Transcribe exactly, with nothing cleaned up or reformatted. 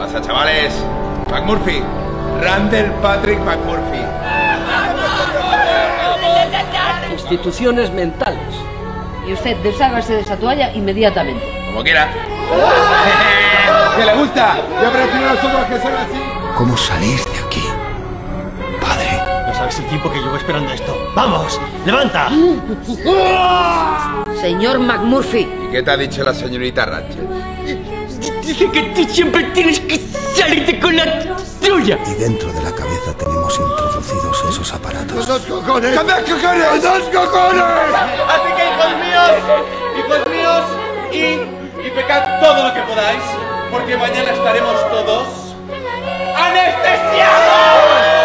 pasa, chavales? McMurphy. Randall Patrick McMurphy. Instituciones mentales. Y usted deshágase de esa toalla inmediatamente. Como quiera. ¿Qué le gusta? Yo prefiero los otros que son así. ¿Cómo salir de aquí, padre? No sabes el tiempo que llevo esperando esto. ¡Vamos! ¡Levanta! Señor McMurphy. ¿Y qué te ha dicho la señorita Ratchet? Dice que tú siempre tienes que salirte con la tuya. Y dentro de la cabeza tenemos introducidos esos aparatos. ¡Dos cojones! ¡Dos cojones! ¡Dos cojones! Así que, hijos míos, hijos míos, y, y pecad todo lo que podáis, porque mañana estaremos todos anestesiados.